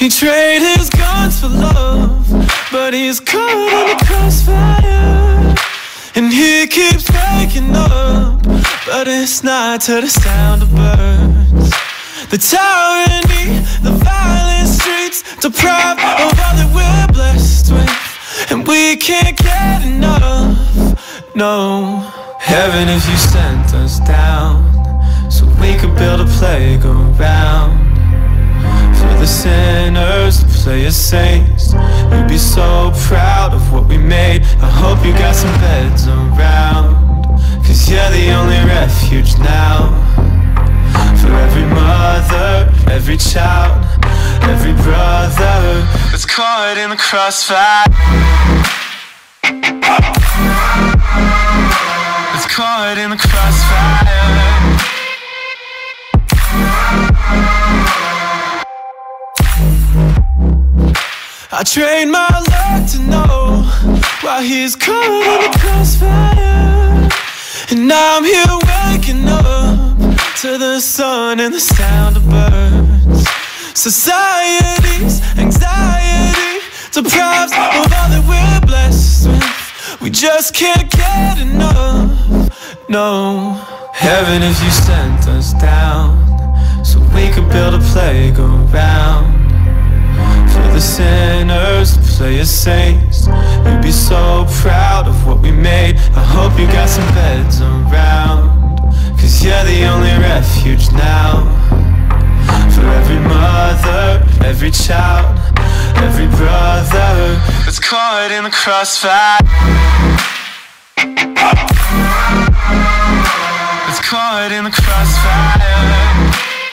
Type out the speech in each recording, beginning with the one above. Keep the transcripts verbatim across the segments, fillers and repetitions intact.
He traded his guns for love, but he's caught in the crossfire. And he keeps waking up, but it's not to the sound of birds. The tyranny, the violent streets, deprived of all that we're blessed with, and we can't get enough, no. Heaven, if you sent us down, so we could build a playground for the sinners to play as saints. We'd be so proud of what we made. I hope you got some beds around, cause you're the only refuge now. For every mother, every child, every brother that's caught in the crossfire, that's caught in the crossfire. I trained my luck to know why he's caught in the crossfire. And now I'm here waking up to the sun and the sound of birds. Society's anxiety deprives of all that we're blessed with. We just can't get enough, no. Heaven, if you sent us down, so we could build a playground for the sinners to play as saints. We'd be so proud of what we made. I hope you got some beds around, cause you're the only refuge now. For every mother, every child, every brother that's caught in the crossfire, that's caught in the crossfire.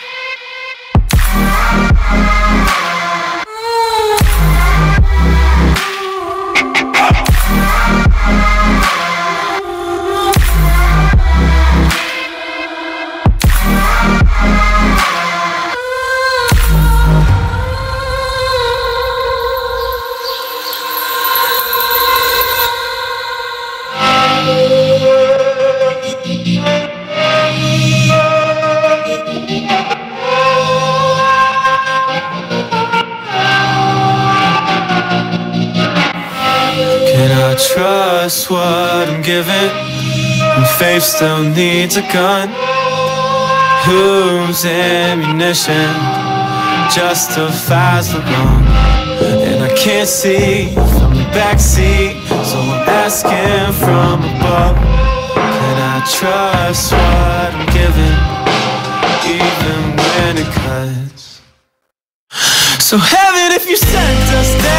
Trust what I'm given, and faith still needs a gun. Whose ammunition justifies the wrong? And I can't see from the backseat, so I'm asking from above. Can I trust what I'm given, even when it cuts? So heaven, if you sent us down,